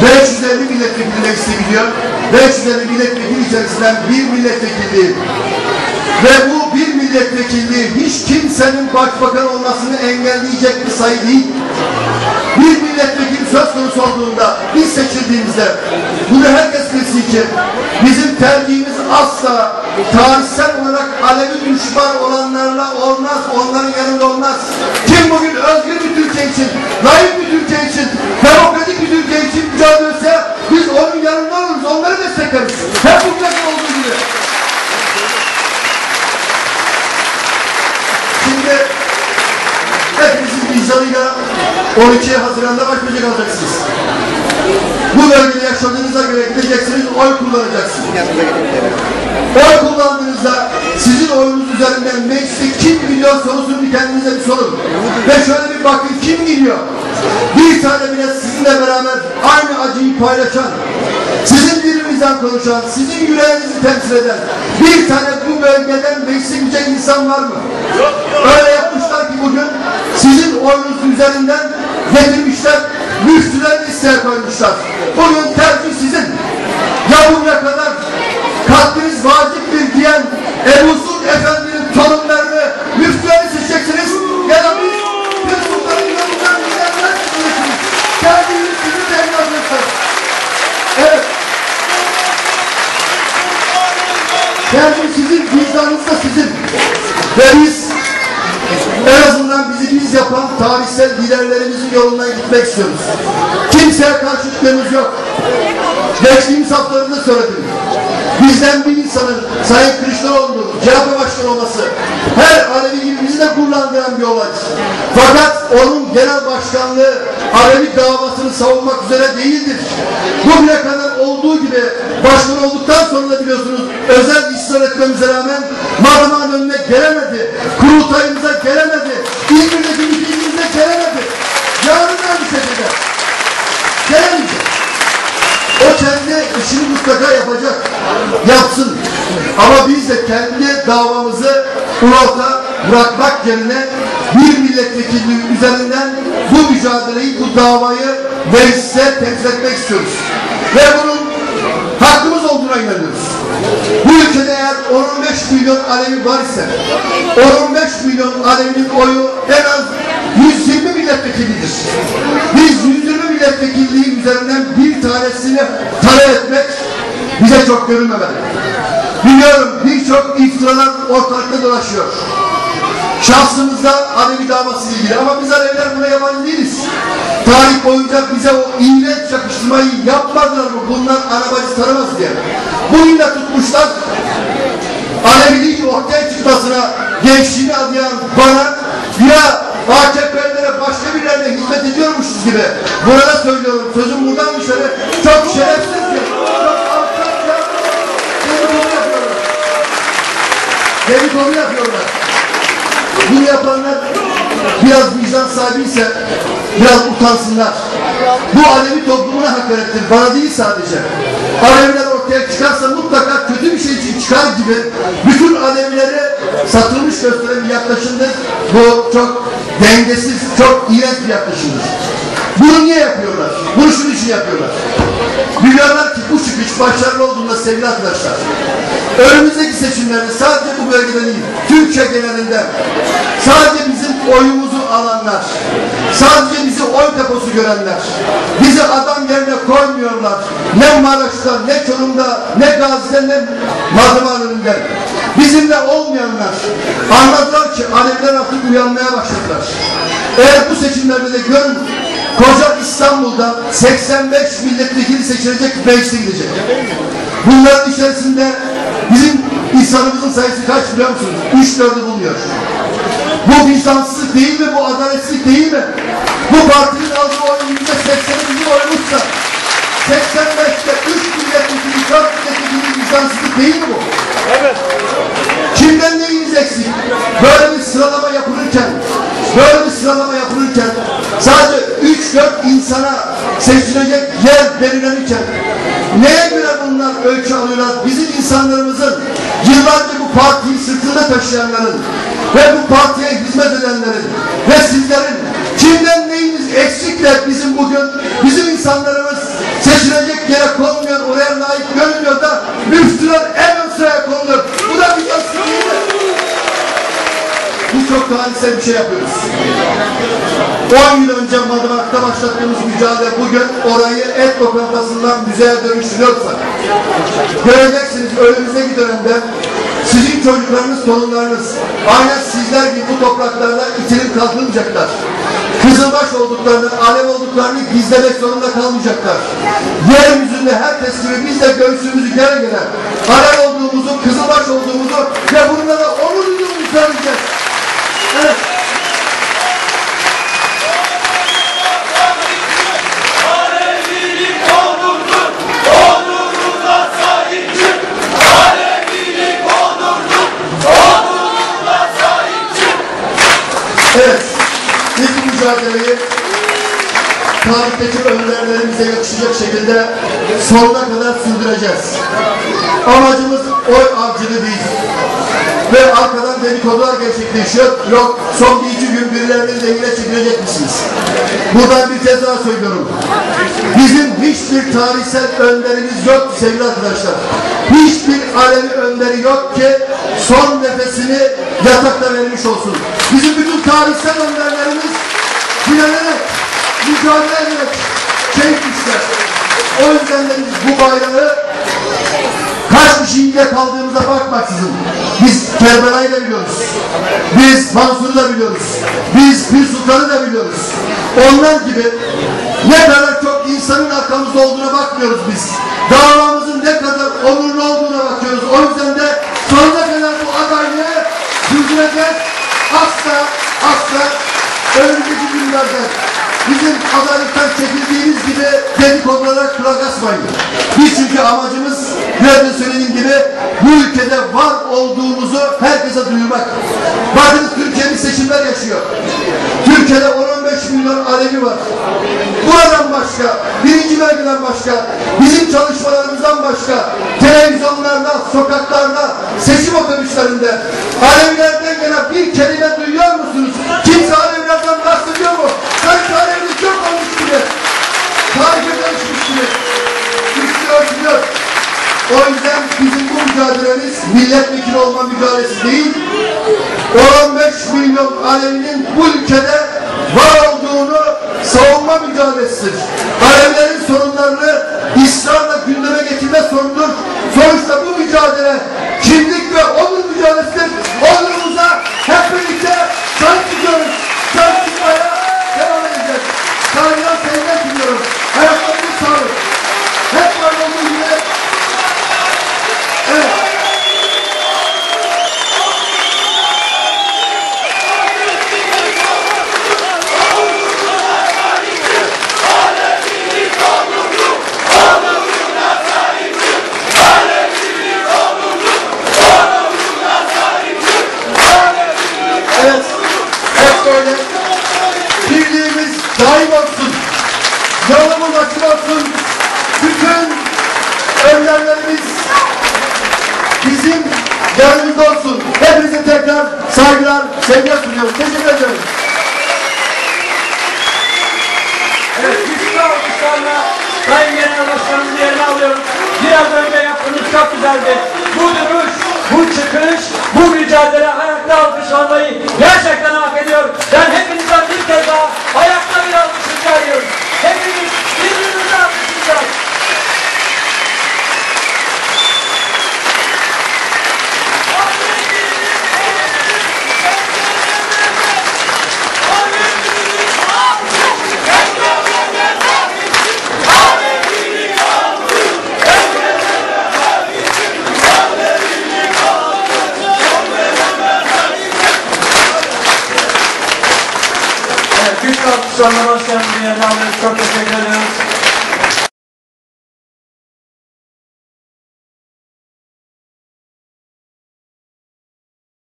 550 milletvekili meclise gidiyor. 550 milletvekili içerisinden bir milletvekilliği ve bu bir milletvekilliği hiç kimsenin başbakan olmasını engelleyecek bir sayı değil. Bir milletvekili söz konusu olduğunda, biz seçildiğimizde bunu herkes bilsin ki bizim tercihimiz asla tarihsel olarak Alevi düşman olanlarla olmaz, onların yanında olmaz. Kim bugün özgür bir Türkiye için, layık bir Türkiye için, demokratik bir Türkiye için mücadele etse biz onun yanında oluruz, onları destekleriz. Hep bugün olduğu gibi. Şimdi hepinizin vicdanıyla 12 Haziran'da baş başa kalacaksınız. Bu bölgede yaşadığınıza göre gideceksiniz, oy kullanacaksınız. Oy kullandığınızda sizin oyunuz üzerinden mecliste kim gidiyor sorusunu kendinize bir sorun. Ve şöyle bir bakın, kim gidiyor? Bir tane bile sizinle beraber aynı acıyı paylaşan, sizin dilinizden konuşan, sizin yüreğinizi temsil eden bir tane bu bölgeden meclise gidecek insan var mı? Öyle yapmışlar ki bugün sizin oyunuz üzerinden getirmişler, müftüler listeye koymuşlar. Bugün tercih sizin. Ya bugüne kadar katliniz vaciptir diyen Ebu Suud Efendi'nin torunlarını, müftüleri seçeceksiniz. Ya da biz bunların yolundan gidenler seçeceksiniz. Tercihiniz sizin de evladırsınız. Evet. Tercih sizin, vicdanınız da sizin. Ve biz en azından bizi biz yapan tarihsel liderlerimizin yolundan gitmek istiyoruz. Kimseye karşı şüphemiz yok. Geçtiğimiz haftalarında söyledim. Bizden bir insanın Sayın Kılıçdaroğlu'nun CHP başkanı olması her Alevi gibi bizi de gururlandıran bir olay. Fakat onun genel başkanlığı Alevi davasını savunmak üzere değildir. Bugüne kadar olduğu gibi başkan olduktan sonra da biliyorsunuz özel ısrar etmemize rağmen Marmara'nın önüne gelemedi. Kurultayımıza gelemedi. İzmir'deki mitingimize gelemedi. Yarın aynı şekilde gelemeyecek. O kendi işini mutlaka yapacak. Yapsın. Ama biz de kendi davamızı ulata bırakmak yerine bir milletvekilliği üzerinden bu mücadeleyi, bu davayı meclise temsil etmek istiyoruz. Ve bunun hakkımız olduğuna inanıyoruz. Bu ülkede eğer 15 milyon Alevi var ise 15 milyon Alevi'nin oyu en az 120 milletvekilidir. Biz 120 milletvekilliği üzerinden bir tanesini talep etmek bize çok görünmemeli. Biliyorum birçok iftiralar ortalıkta dolaşıyor. Şahsımızda Alevi davası ilgili ama biz Aleviler buna yabancı değiliz. Tarih boyunca bize o iğrenç yakıştırmayı yapmadılar mı? Bunlar anabacı tanımaz diye. Bu illa tutmuşlar. Aleviliğin ortaya çıkmasına gençliğini adayan bana ya AKP'lere başka birilerine hizmet ediyormuşuz gibi. Burada söylüyorum. Sözüm buradan dışarı. Çok şerefsizce, çok alçakça dedikodu yapıyorlar. Dedikodu yapıyorlar. Bunu yapanlar biraz vicdan sahibi ise biraz utansınlar. Bu Alevi toplumuna hakarettir. Bana değil sadece. Aleviler ortaya çıkarsa mutlaka kötü bir şey için çıkar gibi bütün Alevileri satılmış gösteren bir yaklaşımdır. Bu çok dengesiz, çok iğrenç bir yaklaşımdır. Bunu niye yapıyorlar? Bunu şunun için yapıyorlar. Biliyorlar ki bu çıkış başarılı olduğunda sevgili arkadaşlar, önümüzdeki seçimlerde sadece bu bölgede değil, Türkiye genelinde sadece bizim oyumuzu alanlar, sadece bizi oy deposu görenler, bizi adam yerine koymuyorlar. Ne Maraş'ta, ne Çorum'da, ne Gazi'de, ne Marmara'nın bizimle olmayanlar anladılar ki Aleviler artık uyanmaya başladılar. Eğer bu seçimlerde de görün, koca İstanbul'da 85 milletvekili seçilecek, meclise gidecek. Bunların içerisinde bizim insanımızın sayısı kaç biliyor musunuz? 3-4'ü buluyor. Bu vicdansızlık değil mi? Bu adaletsizlik değil mi? Bu partinin aldığı oyun %80'i bizim oyumuzsa 85'te 3 milletvekili, 4 milletvekili vicdansızlık değil mi bu? Evet. Kimden neyiniz eksik? Böyle bir sıralama yapılırken sadece 3-4 insana seçilecek yer belirlenirken neye göre bunlar ölçü alıyorlar? Bizim insanlarımızın yıllarca bu partiyi sırtında taşıyanların ve bu partiye hizmet edenlerin ve sizlerin kimden neyiniz eksik de bizim bugün bizim insanlarımız seçilecek Geçirecek yere konmuyor, oraya layık görünmüyor da müftüler en ön sıraya konulur. Bu da bir yansın değil mi? Bu çok tarihsel bir şey yapıyoruz. 10 yıl önce Madımak'ta başlattığımız mücadele bugün orayı et lokantasından müzeye dönüştürüyorsak, göreceksiniz önümüzdeki dönemde sizin çocuklarınız, torunlarınız aynen sizler gibi bu topraklarda itilip kalkılmayacaklar. Kızılbaş olduklarını, alev olduklarını gizlemek zorunda kalmayacaklar. Yeryüzünde herkes gibi biz de göğsümüzü gere gere alev olduğumuzu, kızılbaş olduğumuzu ve bununla da onur duyduğumuzu söyleyeceğiz. Evet. Evet, biz bu mücadeleyi tarihteki önderlerimize yakışacak şekilde sonuna kadar sürdüreceğiz. Amacımız oy avcılığı değil. Ve arkadan dedikodular gerçekleşiyor. Yok, son 2 gün birilerinin lehine çekilecek misiniz? Buradan bir kez daha söylüyorum. Bizim hiçbir tarihsel önderimiz yok sevgili arkadaşlar. Hiçbir Alevi önderi yok ki son nefesini yatakta vermiş olsun. Bizim bütün tarihsel önderlerimiz dilenerek, mücadele ederek şehit düştüler. O yüzden de biz bu bayrağı kaç kişiyle kaldığımıza bakmaksızın biz Kerbela'yı da biliyoruz. Biz Mansur'u da biliyoruz. Biz Pir Sultan'ı da biliyoruz. Onlar gibi ne kadar çok insanın arkamızda olduğuna bakmıyoruz biz. Davamızın ne kadar onurlu olduğuna bakıyoruz. O yüzden de sonuna kadar bu adaylığı sürdüreceğiz. Asla önümüzdeki günlerde bizim adaylıktan çekildiğimiz gibi dedikodulara kulak asmayın. Biz çünkü amacımız nerede söylediğim gibi bu ülkede var olduğumuzu herkese duyurmak. Bakın Türkiye'nin seçimler yaşıyor. Türkiye'de 10-15 milyon Alevi var. Buradan başka, birinci vergiden başka, bizim çalışmalarımızdan başka, televizyonlarda, sokaklarda, seçim otobüslerinde Alevilerden gelen bir kelime duyuyor musunuz? Kimse Alevilerden bahsediyor mu? Sanki Alevilik yok olmuş gibi. Tarife karışmış gibi. Üstü örtülüyor. O yüzden bizim bu mücadelemiz milletvekili olma mücadelesi değil, 15 milyon Alevinin bu ülkede var olduğunu savunma mücadelesidir. Alevilerin sorunlarını ısrarla gündeme getirme sorunudur. Sonuçta bu mücadele kimlik ve onur mücadelesidir. Onurumuza hep birlikte sahip çıkıyoruz. Sahip çıkmaya devam edeceğiz. Saygılar, sevgiler sunuyorum. Hayatlarınız sağlık. Hep var olduğu gibi. Evet. Evet. Hep böyle. Birliğimiz daim olsun. Yolumuz açık olsun. Bütün önderlerimiz bizim yanımızda olsun. Hepinize tekrar saygılar, sevgiler sunuyorum. Teşekkür ederim. Evet, güçlü alkışlarla Sayın Genel Başkanımızı yerine alıyoruz. Biraz önce yaptığınız çok güzeldi. Bu duruş, bu çıkış, bu mücadele ayakta alkışlanmayı gerçekten hak ediyor. Ben hepinizden bir kez daha ayakta bir alkış rica ediyorum. Hepiniz birbirinize alkışlayacağız. Güçlü alkışlarla başkanımızın yerine alıyoruz. Çok teşekkür ediyoruz.